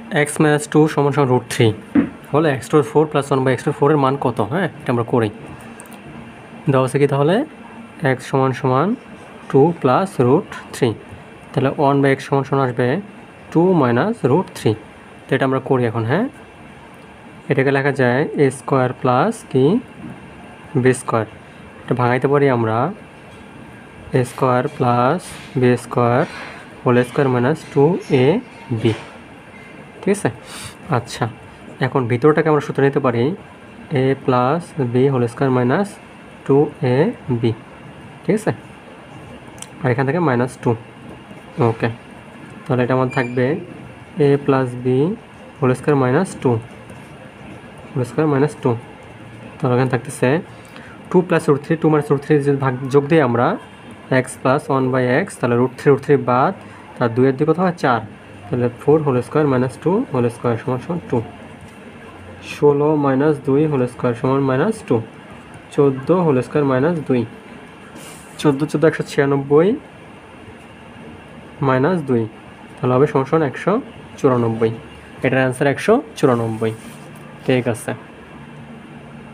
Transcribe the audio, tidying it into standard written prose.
X minus two সমান সমান root three তাহলে X to four plus one by X to ফোরের মান কত? হ্যাঁ, এটা আমরা করি। দেওয়া আছে কি তাহলে এক্স সমান সমান টু প্লাস রুট থ্রি, তাহলে ওয়ান বাই এক্স সমান সমান আসবে টু মাইনাস রুট থ্রি। তো এটা আমরা করি এখন। হ্যাঁ, এটাকে লেখা যায় এ স্কোয়ার প্লাস কি বি স্কোয়ার। এটা ভাঙাইতে পারি আমরা A square plus B square whole square minus two A B. ঠিক আছে, আচ্ছা এখন ভিতরটাকে আমরা সূত্র নিতে পারি A plus B whole square minus two A B. ঠিক আছে, আর এখান থেকে মাইনাস টু। ওকে, তাহলে এটা আমার থাকবে A plus B whole square minus two whole square minus two. তাহলে এখানে থাকতেছে two plus root three, two minus root three যদি ভাগ যোগ দিই আমরা X plus one by X, তাহলে রুট থ্রি বাদ, তার দুইয়ের দিকে কত হয় চার, তাহলে four whole square minus two whole square সমান সমান টু। 16 মাইনাস দুই হোল স্কোয়ার সমান minus two. 14 whole square minus দুই। 14 196 মাইনাস দুই, তাহলে হবে সমান সমান 194। এটার অ্যান্সার 194। ঠিক আছে।